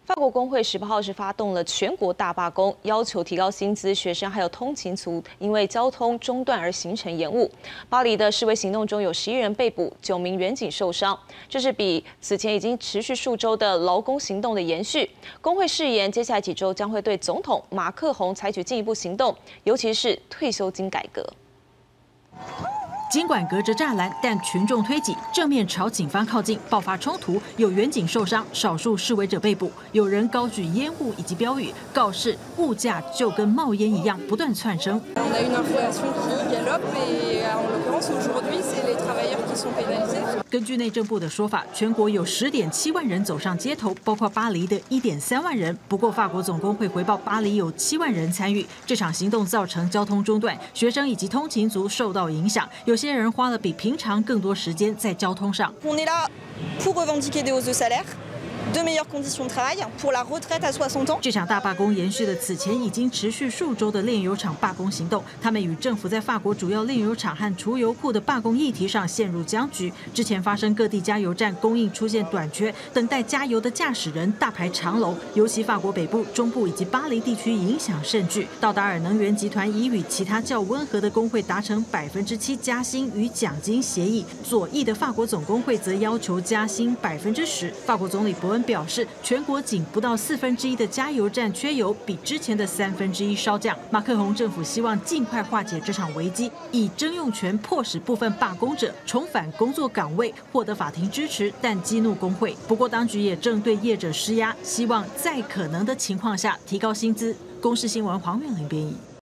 法国工会18号是发动了全国大罢工，要求提高薪资，学生还有通勤族因为交通中断而行程延误。巴黎的示威行动中有11人被捕，9名远警受伤，这是比此前已经持续数周的劳工行动的延续。工会誓言，接下来几周将会对总统马克宏采取进一步行动，尤其是退休金改革。 尽管隔着栅栏，但群众推挤，正面朝警方靠近，爆发冲突，有远警受伤，少数示威者被捕，有人高举烟雾以及标语，告示物价就跟冒烟一样不断窜升。根据内政部的说法，全国有10.7万人走上街头，包括巴黎的1.3万人。不过，法国总工会回报，巴黎有7万人参与这场行动，造成交通中断，学生以及通勤族受到影响。有些人花了比平常更多时间在交通上。 On est là pour revendiquer des hausses de salaire. De meilleures conditions de travail pour la retraite à 60 ans。 这场大罢工延续了此前已经持续数周的炼油厂罢工行动，他们与政府在法国主要炼油厂和储油库的罢工议题上陷入僵局。之前发生各地加油站供应出现短缺，等待加油的驾驶人大排长龙，尤其法国北部、中部以及巴黎地区影响甚巨。道达尔能源集团已与其他较温和的工会达成7%加薪与奖金协议，左翼的法国总工会则要求加薪10%。法国总理伯恩表示，全国仅不到1/4的加油站缺油，比之前的1/3稍降。马克宏政府希望尽快化解这场危机，以征用权迫使部分罢工者重返工作岗位，获得法庭支持，但激怒工会。不过，当局也正对业者施压，希望在可能的情况下提高薪资。公视新闻黄远玲编译。